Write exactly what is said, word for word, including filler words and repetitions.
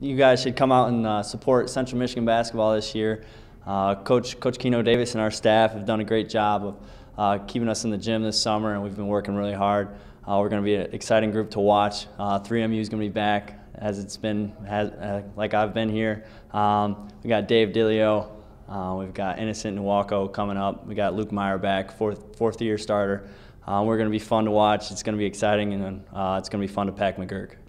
you guys should come out and uh, support Central Michigan basketball this year. Uh, Coach Coach Keno Davis and our staff have done a great job of uh, keeping us in the gym this summer, and we've been working really hard. Uh, we're going to be an exciting group to watch. Uh, three M U is going to be back, as it's been, has, uh, like I've been here. Um, we got Dave Dillio, uh, we've got Innocent Nwako coming up. We got Luke Meyer back, fourth fourth year starter. Uh, we're going to be fun to watch. It's going to be exciting, and uh, it's going to be fun to pack McGurk.